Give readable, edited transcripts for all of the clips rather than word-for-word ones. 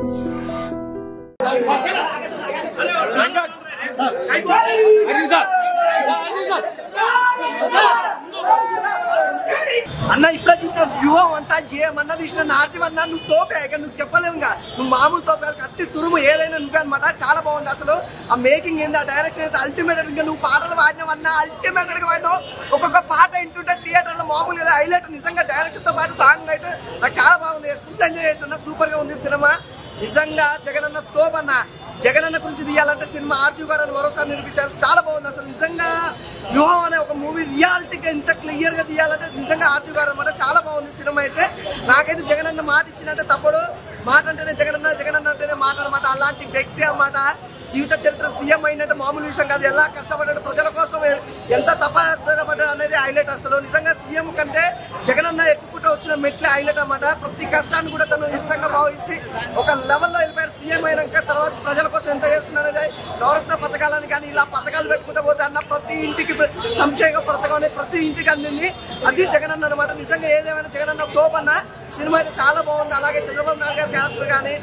అన్న ఇప్పుడే చూసిన వ్యూహం అంతా ఏమన్నా తీసిన నార్జీవన్నా నువ్వు తోపే ఇక నువ్వు చెప్పలేవు ఇంకా నువ్వు మామూలు తోపే కత్తి తురుము ఏదైనా నువ్వే అనమాట. చాలా బాగుంది అసలు ఆ మేకింగ్ ఏంది ఆ డైరెక్షన్ అయితే అల్టిమేట్. ఇంకా నువ్వు పాటలు వాడినావన్నా అల్టిమేట్ గా వాడినావు. ఒక్కొక్క పాట ఇంటుంటే థియేటర్ లో మామూలుగా హైలైట్. నిజంగా డైరెక్షన్ తో పాటు సాంగ్ అయితే నాకు చాలా బాగుంది. ఫుల్ ఎంజాయ్ చేసిన సూపర్ గా ఉంది సినిమా. నిజంగా జగనన్న తోపన్న. జగనన్న గురించి తీయాలంటే సినిమా ఆర్జీవి గారు అని మరోసారి నిరూపించారు. చాలా బాగుంది అసలు. నిజంగా వ్యూహం అనే ఒక మూవీ రియాలిటీగా ఇంత క్లియర్ గా తీయాలంటే నిజంగా ఆర్జీవి గారు అనమాట. చాలా బాగుంది సినిమా అయితే. నాకైతే జగనన్న మాట ఇచ్చినట్టే తప్పుడు. మాట అంటేనే జగనన్న, జగనన్న అంటేనే మాట అనమాట. అలాంటి వ్యక్తి అన్నమాట. జీవిత చరిత్ర సీఎం అయినట్టు మామూలు విషయం కాదు. ఎలా కష్టపడ్డాడు ప్రజల కోసం, ఎంత తపడ్డాడు అనేది హైలైట్. అసలు నిజంగా సీఎం కంటే జగనన్న ఎక్కుకుంటూ వచ్చిన మెట్లే హైలైట్ అన్నమాట. ప్రతి కష్టాన్ని కూడా తను ఇష్టంగా భావించి ఒక లెవెల్లో వెళ్ళిపోయాడు. సీఎం అయినాక తర్వాత ప్రజల కోసం ఎంత చేస్తున్నాడు అనేది నవరత్న పథకాలని కానీ ఇలా పథకాలు పెట్టుకుంటూ పోతే అన్న ప్రతి ఇంటికి సంక్షేమ పథకం అనేది ప్రతి ఇంటికి అందింది. అది జగనన్న అనమాట. నిజంగా ఏదేమైనా జగనన్న తోపన్న. సినిమా అయితే చాలా బాగుంది. అలాగే చంద్రబాబు నాయుడు గారి క్యారెక్టర్ కానీ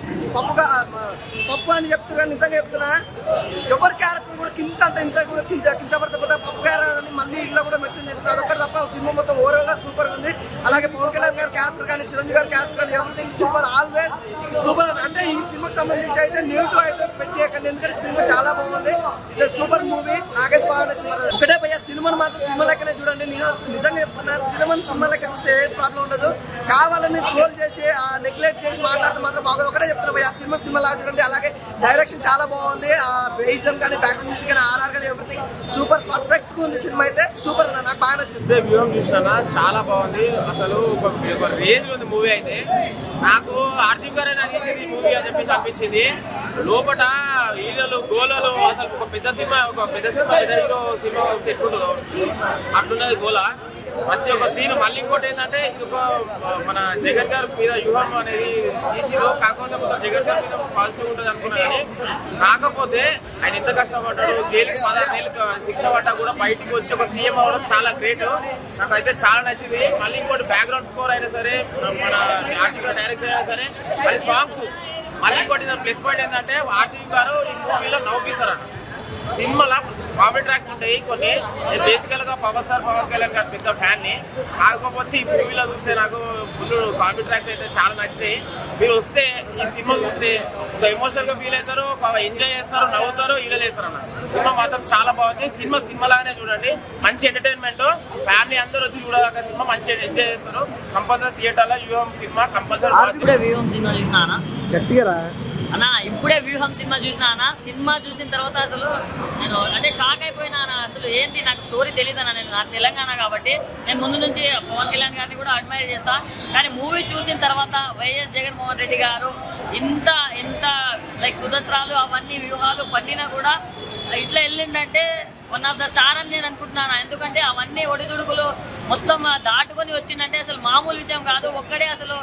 పప్పు అని చెప్తున్నా. నిజంగా చెప్తున్నా ఎవరి క్యారెక్టర్ కూడా కింద అంటే ఇంత కూడా కించపడతా పప్పు క్యారెక్టర్ అని మళ్ళీ ఇలా కూడా మెన్షన్ చేస్తున్నారు. ఒకటి తప్ప సినిమా మొత్తం ఓవరాల్ గా సూపర్ ఉంది. అలాగే పవన్ కళ్యాణ్ గారి క్యారెక్టర్ కానీ చిరంజీవి గారి క్యారెక్టర్ కానీ ఎవ్రీథింగ్ సూపర్, ఆల్వేస్ సూపర్. అంటే ఈ సినిమాకి సంబంధించి అయితే నెగిటివ్ అయితే స్పెక్ట్ చేయకండి. ఎందుకంటే సినిమా చాలా బాగుంది. It's super movie. నాకైతే బాగా నచ్చింది. ఒకటే భయ్యా సినిమాను మాత్రం సినిమా లెక్కనే చూడండి. నిజంగా చెప్తున్నా సినిమా లెక్క చూస్తే ఏ ప్రాబ్లం ఉండదు. కావాలని ట్రోల్ చేసి నెగ్లెక్ట్ చేసి మాట్లాడితే మాత్రం బాగా. ఒకటే చెప్తున్నా భయ్యా సినిమా లాగా చూడండి. అలాగే డైరెక్షన్ చాలా బాగుంది. బేయిజం కానీ బ్యాక్ మ్యూజిక్ కానీ ఆర్ఆర్ కానీ ఎవ్రీథింగ్ సూపర్ పర్ఫెక్ట్ ఉంది. సినిమా అయితే సూపర్. నాకు బాగా నచ్చింది. వ్యూహం చూసినా చాలా బాగుంది. అసలు ఒక రేంజ్ ఉంది మూవీ అయితే. నాకు ఆర్జీవి గారే నాకు చేసింది ఈ మూవీ అని చెప్పేసి అనిపించింది. లోపల హీరోలు గోలలు అసలు ఒక పెద్ద సినిమా పెద్ద హీరో సినిమా వస్తే ఎట్లుంటుందో అట్లున్నది గోల. ప్రతి ఒక్క సీన్. మళ్ళీ ఇంకోటి ఏంటంటే ఇది ఒక మన జగన్ గారి మీద వ్యూహం అనేది తీసిరు. కాకపోతే మొత్తం జగన్ గారి మీద పాజిటివ్ ఉంటుంది అనుకున్నా కానీ కాకపోతే ఆయన ఎంత కష్టపడ్డాడు. జైలుకి 16 ఏళ్ళు శిక్ష పడ్డా కూడా బయటికి వచ్చి ఒక సీఎం అవ్వడం చాలా గ్రేట్. నాకైతే చాలా నచ్చింది. మళ్ళీ ఇంకోటి బ్యాక్గ్రౌండ్ స్కోర్ అయినా సరే, మన ఆర్టీవీ డైరెక్టర్ అయినా సరే, మళ్ళీ సాంగ్స్. మళ్ళీ ఇంకోటి ప్లస్ పాయింట్ ఏంటంటే ఆర్టీవీ గారు ఈ మూవీలో నవ్వుపిస్తారు అన్న. సినిమాలో కామెడీ ట్రాక్స్ ఉంటాయి కొన్ని. నేను బేసికల్ గా పవర్ కళ్యాణ్ గారి పెద్ద ఫ్యాన్ ని. కాకపోతే ఈ మూవీలో చూస్తే నాకు ఫుల్ కామెడీ ట్రాక్స్ అయితే చాలా నచ్చినాయి. మీరు వస్తే ఈ సినిమా చూస్తే ఒక ఎమోషనల్ గా ఫీల్ అవుతారు, ఎంజాయ్ చేస్తారు, నవ్వుతారు, ఈలలు వేస్తారు అన్న. సినిమా మాత్రం చాలా బాగుంది. సినిమా లాగానే చూడండి. మంచి ఎంటర్టైన్మెంట్. ఫ్యామిలీ అందరూ వచ్చి చూడదాకా సినిమా మంచి ఎంజాయ్ చేస్తారు. కంపల్సరీ థియేటర్ లో వ్యూహం సినిమా కంపల్సరీ. వ్యూహం సినిమా చూసినా గట్టిగా అన్న. ఇప్పుడే వ్యూహం సినిమా చూసినా అన్న. సినిమా చూసిన తర్వాత అసలు నేను అంటే షాక్ అయిపోయినా అన్న. అసలు ఏంటి నాకు స్టోరీ తెలియదు అన్న. నేను నాకు తెలంగాణ కాబట్టి నేను ముందు నుంచి పవన్ కళ్యాణ్ గారిని కూడా అడ్మైర్ చేస్తా. కానీ మూవీ చూసిన తర్వాత వైఎస్ జగన్మోహన్ రెడ్డి గారు ఇంత లైక్ కుదత్రాలు అవన్నీ వ్యూహాలు పన్నినా కూడా ఇట్లా వెళ్ళిందంటే వన్ ఆఫ్ ద స్టార్ అని నేను అనుకుంటున్నాను. ఎందుకంటే అవన్నీ ఒడిదుడుకులు మొత్తం దాటుకొని వచ్చిందంటే అసలు మామూలు విషయం కాదు. ఒక్కడే అసలు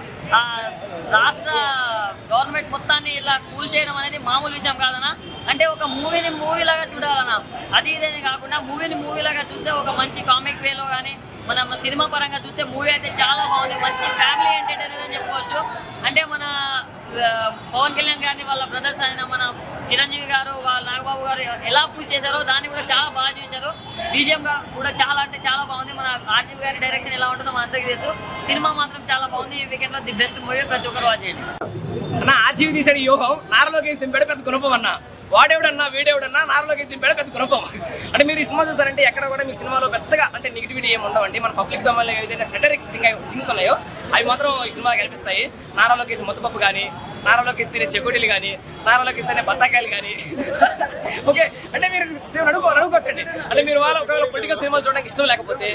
రాష్ట్ర గవర్నమెంట్ మొత్తాన్ని ఇలా కూల్ చేయడం అనేది మామూలు విషయం కాదన్నా. అంటే ఒక మూవీని మూవీలాగా చూడాలన్నా. అది ఇదేనే కాకుండా మూవీని మూవీలాగా చూస్తే ఒక మంచి కామిక్ వేలో కానీ మనం సినిమా పరంగా చూస్తే మూవీ అయితే చాలా బాగుంది. మంచి ఫ్యామిలీ ఎంటర్టైనర్ అని చెప్పుకోవచ్చు. అంటే మన పవన్ కళ్యాణ్ గారిని వాళ్ళ బ్రదర్స్ అయిన మన చిరంజీవి గారు వాళ్ళ నాగబాబు గారు ఎలా పుష్ చేశారో దాన్ని కూడా చాలా బాగా చూపించారు. బీజిఎం కూడా చాలా అంటే చాలా బాగుంది. మన ఆర్జీవి గారి డైరెక్షన్ ఎలా ఉంటుందో మన అందరికీ తెలుసు. సినిమా మాత్రం చాలా బాగుంది. ఈ వీకెండ్ లో ది బెస్ట్ మూవీ. ప్రతి ఒక్కరు వాచ్ చేయండి అన్న. ఆర్జీవి తీసాడు వ్యూహం. నారలోకి దింపాడు పెద్ద గుణపం అన్న. వాడేవుడన్నా వీడేవుడన్నా నారలోకి దింపాడు పెద్ద గుణపం. అంటే మీరు ఈ సినిమా చూస్తారంటే ఎక్కడ కూడా మీ సినిమాలో పెద్దగా అంటే నెగిటివిటీ ఏమి ఉండవండి. మన పబ్లిక్ డొమైన్లో ఏదైతే సెటరిక్ థింగ్స్ ఉన్నాయో అవి మాత్రం ఈ సినిమా కనిపిస్తాయి. నారాలోకి ముద్దపప్పు కానీ, నారాలోకి తినే చెకోడీలు కానీ, నారాలోకి తినే బత్తాకాయలు కానీ. ఓకే అంటే మీరు అనుకోవచ్చండి. అంటే మీరు ఒకవేళ పొలిటికల్ సినిమాలు చూడడానికి ఇష్టం లేకపోతే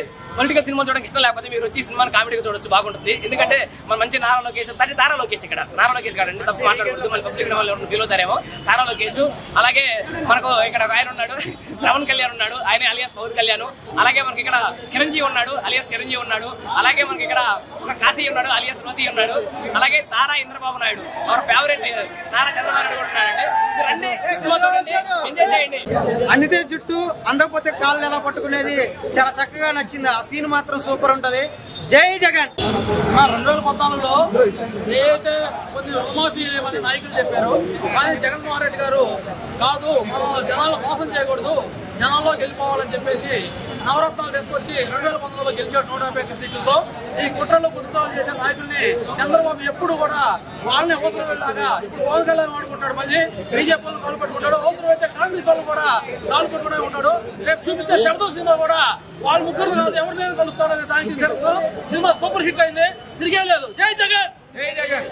మీరు వచ్చి సినిమాని కామెడీగా చూడొచ్చు, బాగుంటుంది. ఎందుకంటే మన మంచి నారా లోకేష్ తారా లోకేష్ ఇక్కడ నారా లోకేష్ కాదండి, తప్పు మాట్లాడకూడదు. మన పబ్లిక్ వాళ్ళు ఫీల్ అవుతారేమో. తారా లోకేష్, అలాగే మనకు ఇక్కడ ఆయన ఉన్నాడు శ్రవణ్ కళ్యాణ్ ఉన్నాడు, ఆయన అలియాస్ పవన్ కళ్యాణ్. అలాగే మనకి ఇక్కడ చిరంజీవి ఉన్నాడు, అలియాస్ చిరంజీవి ఉన్నాడు. అలాగే మనకి ఇక్కడ ఒక కాశీ ఉన్నాడు, అలియాస్ రోసి ఉన్నాడు. అలాగే తారా ఇంద్రబాబు నాయుడు, అవర్ ఫేవరెట్ నారా చంద్రబాబు నాయుడు కూడా ఉన్నాడండి. అన్ని సినిమా చూడండి, ఎంజాయ్ చేయండి. అన్నితే జుట్టు అందకపోతే కాళ్ళు ఎలా పట్టుకునేది చాలా చక్కగా నచ్చింది. ఆ సీన్ మాత్రం సూపర్ ఉంటది. జై జగన్. 2014లో ఏదైతే కొన్ని రుణమాఫీ మంది నాయకులు చెప్పారు, కానీ జగన్మోహన్ రెడ్డి గారు కాదు, మనం జనాలు మోసం చేయకూడదు, జనాల్లోకి వెళ్ళిపోవాలని చెప్పేసి నవరత్నాలు తీసుకొచ్చి 2019లో గెలిచాడు 151 సీట్లతో. ఈ కుట్రలు కుట్రలు చేసే నాయకుల్ని చంద్రబాబు ఎప్పుడు కూడా వాళ్ళని అవసరం వెళ్ళాగా ఇప్పుడు పవన్ కళ్యాణ్ వాడుకుంటాడు, మళ్ళీ బీజేపీ వాళ్ళు కాలు పట్టుకుంటాడు, అవసరమైతే కాంగ్రెస్ వాళ్ళు కూడా కాలు పట్టుకునే ఉంటాడు. రేపు చూపించే శబ్దం సినిమా కూడా వాళ్ళ ముగ్గురు కాదు ఎవరి మీద కలుస్తాడనే దానికి తెలుసు. సినిమా సూపర్ హిట్ అయింది, తిరిగే లేదు. జై జగన్. జై జగన్.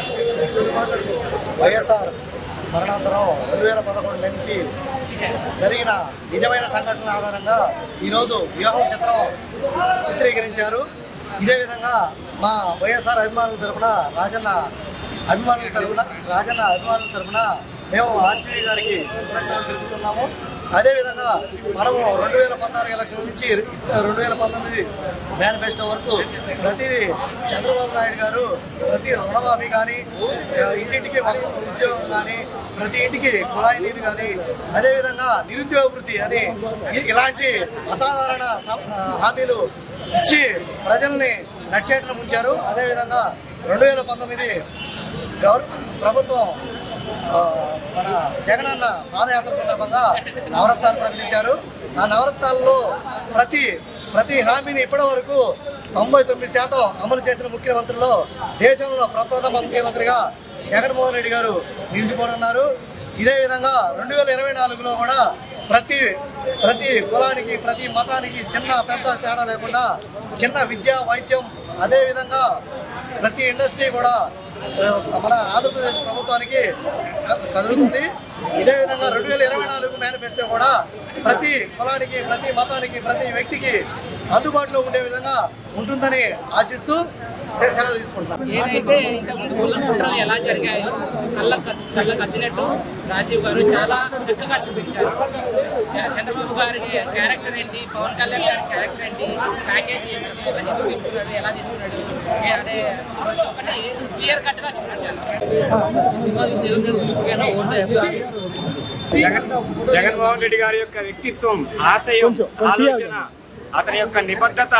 వైఎస్ఆర్ మరణాంతరం 2011 నుంచి జరిగిన నిజమైన సంఘటనల ఆధారంగా ఈరోజు వ్యూహం చిత్రం చిత్రీకరించారు. ఇదే విధంగా మా వైఎస్ఆర్ అభిమానుల తరఫున రాజన్న అభిమానుల తరఫున మేము ఆర్జీవీ గారికి కృతజ్ఞతలు తెలుపుతున్నాము. అదేవిధంగా మనము 2014 ఎలక్షన్ నుంచి 2019 మేనిఫెస్టో వరకు ప్రతిదీ చంద్రబాబు నాయుడు గారు ప్రతి రుణమాఫీ కానీ, ఇంటింటికి ఉద్యోగం కానీ, ప్రతి ఇంటికి కుళాయి నీరు కానీ, అదేవిధంగా నిరుద్యోగ వృత్తి అని ఇలాంటి అసాధారణ హామీలు ఇచ్చి ప్రజల్ని నట్టేటను ముంచారు. అదేవిధంగా 2019 ప్రభుత్వం మన జగనన్న పాదయాత్ర సందర్భంగా నవరత్నాలు ప్రకటించారు. ఆ నవరత్నాల్లో ప్రతి హామీని ఇప్పటి వరకు 99% అమలు చేసిన ముఖ్యమంత్రుల్లో దేశంలో ప్రప్రథమ ముఖ్యమంత్రిగా జగన్మోహన్ రెడ్డి గారు నిలిచిపోనున్నారు. ఇదే విధంగా 2024లో కూడా ప్రతి కులానికి, ప్రతి మతానికి చిన్న పెద్ద తేడా లేకుండా చిన్న విద్య, వైద్యం, అదేవిధంగా ప్రతి ఇండస్ట్రీ కూడా మన ఆంధ్రప్రదేశ్ ప్రభుత్వానికి కదులుతుంది. ఇదే విధంగా 2024 మేనిఫెస్టో కూడా ప్రతి కులానికి, ప్రతి మతానికి, ప్రతి వ్యక్తికి అందుబాటులో ఉండే విధంగా ఉంటుందని ఆశిస్తూ సెలవు తీసుకుంటున్నాం. ఏదైతే ఇంతకుముందు కుట్రలు ఎలా జరిగాయో కళ్ళ కద్దినట్టు రాజీవ్ గారు చాలా చక్కగా చూపించారు. చంద్రబాబు గారి క్యారెక్టర్ ఏంటి, పవన్ కళ్యాణ్ గారి క్యారెక్టర్ ఏంటి, ప్యాకేజీ ఎందుకు తీసుకున్నాడు, ఎలా తీసుకున్నాడు అనే ఒకటి క్లియర్ కట్ గా చూపించారు. సినిమా చూసి ఏం చేసుకుంటున్నా ఓట్లు వేస్తారు. జగన్మోహన్ రెడ్డి గారి యొక్క వ్యక్తిత్వం, ఆశయం, ఆలోచన, అతని యొక్క నిబద్ధత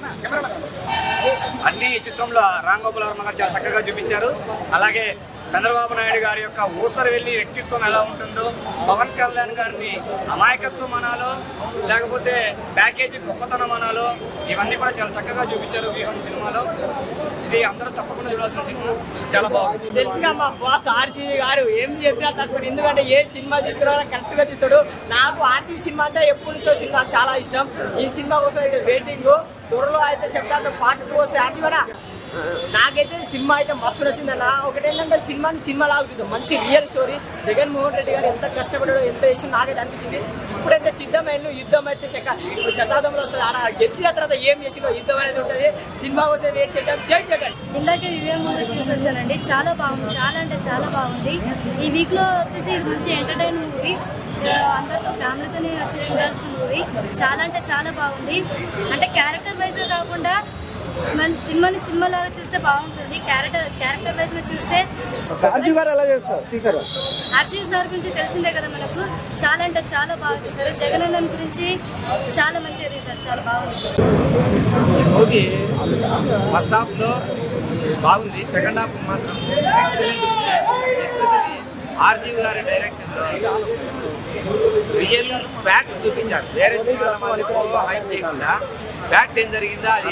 అన్ని చిత్రంలో రామ్ గోపాల్ వర్మ గారు చాలా చక్కగా చూపించారు. అలాగే చంద్రబాబు నాయుడు గారి యొక్క ఊసరు వెళ్ళి వ్యక్తిత్వం ఎలా ఉంటుందో, పవన్ కళ్యాణ్ గారిని అమాయకత్వం అనాలో లేకపోతే ప్యాకేజీ గొప్పతనం అనాలో ఇవన్నీ కూడా చాలా చక్కగా చూపించారు వ్యూహం సినిమాలో. ఇది అందరూ తప్పకుండా చూడాల్సిన సినిమా, చాలా బాగుంది. తెలుసుగా మా బాస్ ఆర్జీవి గారు ఏం చెప్పినా తక్కువ, ఎందుకంటే ఏ సినిమా తీసుకురావాలో కరెక్ట్ గా తీస్తాడు. నాకు ఆర్జీవి సినిమా అంటే ఎప్పటి నుంచో సినిమా చాలా ఇష్టం. ఈ సినిమా కోసం అయితే వెయిటింగ్. త్వరలో అయితే చెప్తాను పార్ట్ 2 వస్తే ఆర్జీవరా. నాకైతే సినిమా అయితే మస్తు నచ్చిందన్న. ఒకటేంటంటే సినిమా లాగా చూద్దాం, మంచి రియల్ స్టోరీ. జగన్మోహన్ రెడ్డి గారు ఎంత కష్టపడాడో, ఎంత చేసి నాకైతే అనిపించింది. ఇప్పుడైతే సిద్ధమైన యుద్ధం అయితే ఇప్పుడు శతాబ్దంలో వస్తుంది. ఆడ గెలిచిన తర్వాత ఏం చేసిందో యుద్ధం అనేది ఉంటుంది. సినిమా కోసం వెయిట్ చేద్దాం. జై జగన్. ఇందాకే వివేక్ మూవీ చూసి వచ్చానండి, చాలా బాగుంది, చాలా అంటే చాలా బాగుంది. ఈ వీక్లో వచ్చేసి ఇది మంచి ఎంటర్టైన్ మూవీ, అందరితో ఫ్యామిలీతోనే వచ్చి చూడాల్సిన మూవీ. చాలా అంటే చాలా బాగుంది. అంటే క్యారెక్టర్ వైజ్ కాకుండా మన సినిమా లాగా చూస్తే బాగుంటుంది. క్యారెక్టర్ వైజ్ గా చూస్తే ఆర్జీవి గారు ఎలా తీశారు? ఆర్జీవి సార్ గురించి తెలిసిందే కదా మనకు, చాలా అంటే చాలా బాగా తీశారు. జగనన్న గురించి చాలా మంచిగా తీశారు, చాలా బాగుంది. మూవీ ఫస్ట్ హాఫ్ లో బాగుంది, సెకండ్ హాఫ్ మాత్రం ఎక్సలెంట్. ఎస్పెషల్లీ ఆర్జీవి గారి డైరెక్షన్ లో రియల్ ఫ్యాక్ట్స్ చూపించారు. వేరే సినిమాల మాదిరి హైప్ చేయకుండా ఫ్యాక్ట్ ఏం జరిగిందో అది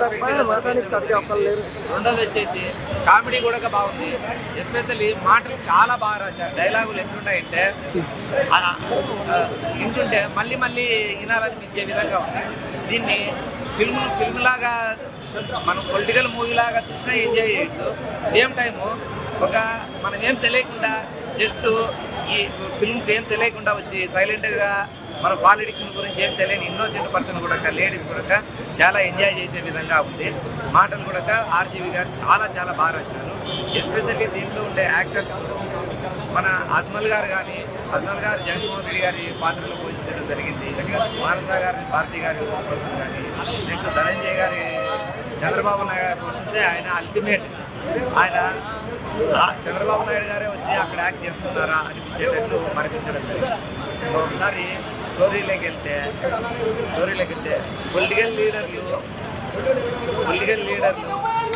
రెండోది వచ్చేసి కామెడీ కూడా బాగుంది. ఎస్పెషల్లీ మాటలు చాలా బాగా రాశారు. డైలాగులు ఎట్లుంటాయంటే వింటుంటే మళ్ళీ మళ్ళీ వినాలనిపించే విధంగా ఉంది. దీన్ని ఫిల్మ్ లాగా మనం పొలిటికల్ మూవీ లాగా చూసినా ఎంజాయ్ చేయొచ్చు. సేమ్ టైము మనం ఏం తెలియకుండా జస్ట్ ఈ ఫిల్మ్కి ఏం తెలియకుండా వచ్చి సైలెంట్గా మన పాలిటిక్స్ గురించి ఏం తెలియని ఇన్నోసెంట్ పర్సన్ కూడా, లేడీస్ కూడా చాలా ఎంజాయ్ చేసే విధంగా ఉంది. మాటలు కూడా ఆర్జీవి గారు చాలా చాలా బాగా రాసినారు. ఎస్పెషల్లీ దీంట్లో ఉండే యాక్టర్స్ మన అజ్మల్ గారు జగన్మోహన్ రెడ్డి గారి పాత్రలో పోషించడం జరిగింది. మానస గారిని భారతి గారి కోసం కానీ, నెక్స్ట్ ధనంజయ్ గారి చంద్రబాబు నాయుడు గారు పోషిస్తే ఆయన అల్టిమేట్. ఆయన చంద్రబాబు నాయుడు గారే వచ్చి అక్కడ యాక్ట్ చేస్తున్నారా అనిపించేటట్లు మరిపించడం జరిగింది. ఒకసారి స్టోరీలోకి వెళ్తే పొలిటికల్ లీడర్లు పొలిటికల్ లీడర్లు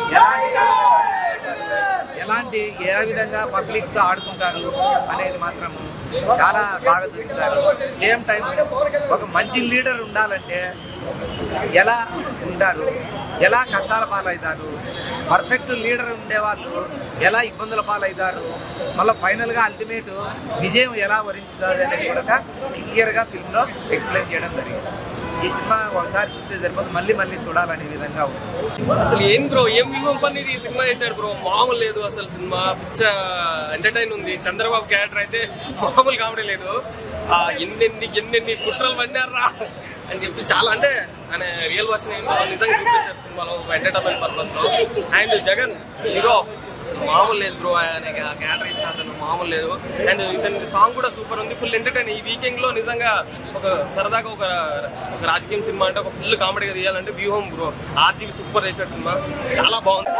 ఏ విధంగా పబ్లిక్తో ఆడుకుంటారు అనేది మాత్రము చాలా బాగా చూపించారు. సేమ్ టైం ఒక మంచి లీడర్ ఉండాలంటే ఎలా ఉంటారు, ఎలా కష్టాల పాలవుతారు, పర్ఫెక్ట్ లీడర్ ఉండేవాళ్ళు ఎలా ఇబ్బందుల పాలవుతారు, మళ్ళీ ఫైనల్గా అల్టిమేట్ విజయం ఎలా వరించుతుంది అనేది కూడా క్లియర్గా ఫిల్మ్లో ఎక్స్ప్లెయిన్ చేయడం జరిగింది. ఈ సినిమా ఒకసారి చూస్తే సరిపోతే మళ్ళీ మళ్ళీ చూడాలనే విధంగా ఉంది. అసలు ఏం బ్రో, ఏం వ్యూహం పని ఈ సినిమా చేశాడు బ్రో, మామూలు లేదు అసలు. సినిమా పిచ్చ ఎంటర్టైన్ ఉంది. చంద్రబాబు క్యారెక్టర్ అయితే మామూలు కామెడీ లేదు. ఎన్నెన్ని కుట్రలు పడినారా అని చెప్పి చాలా, అంటే ఆయన రియల్ వర్షన్ ఏంటో నిజంగా చూపించారు సినిమాలో ఒక ఎంటర్టైన్మెంట్ పర్పస్ లో. అండ్ జగన్ హీరో మామూలు లేదు బ్రో, ఆయన క్యారెక్టర్ ఇచ్చిన అతను మామూలు లేదు. అండ్ ఇతని సాంగ్ కూడా సూపర్ ఉంది, ఫుల్ ఎంటర్టైన్. ఈ వీకెండ్ లో నిజంగా ఒక సరదాగా ఒక రాజకీయం సినిమా అంటే ఒక ఫుల్ కామెడీగా తీయాలంటే వ్యూహం బ్రో. ఆర్జీవి సూపర్ చేశాడు సినిమా, చాలా బాగుంది.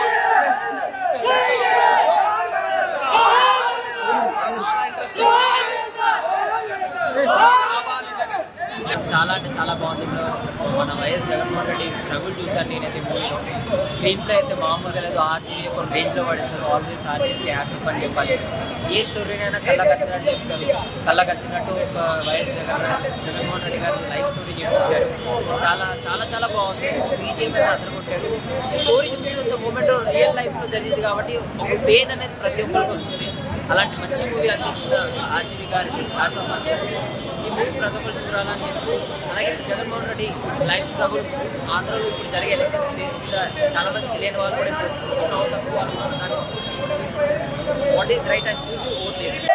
చాలా అంటే చాలా బాగుంది. మన వైఎస్ జగన్మోహన్ రెడ్డి స్ట్రగుల్ చూశాను నేనైతే మూవీలో. స్క్రీన్ ప్లే అయితే మామూలుగా లేదు. ఆర్జీవి ఒక రేంజ్లో పడేస్తారు. ఆల్వేస్ ఆర్జీవికి యాడ్సప్ అని చెప్పాలి. ఏ స్టోరీనైనా కళ్ళకట్టినట్టు చెప్తారు. కళ్ళకట్టినట్టు ఒక వైఎస్ జగన్మోహన్ రెడ్డి గారి లైఫ్ స్టోరీ చెప్పించారు. చాలా చాలా చాలా బాగుంది. బీజేపీ అయితే అదరగొట్టాడు. స్టోరీ చూసినంత మూమెంట్ రియల్ లైఫ్లో జరిగింది కాబట్టి ఒక పెయిన్ అనేది ప్రతి ఒక్కరికి వస్తుంది. అలాంటి మంచి మూవీ అనిపించిన ఆర్జీవి గారికి యాడ్సప్ అని ఈ మూవీ ప్రతి ఒక్కరు చూడాలని. అలాగే జగన్మోహన్ రెడ్డి లైఫ్ స్ట్రగుల్, ఆంధ్రలో ఇప్పుడు జరిగే ఎలక్షన్స్ బేస్ మీద చాలా మంది తెలియని వాళ్ళు కూడా ఇప్పుడు చూసిన వాళ్ళు తక్కువ వాళ్ళు దాన్ని చూసి వాట్ ఈస్ రైట్ అని చూసి ఓట్లు వేసి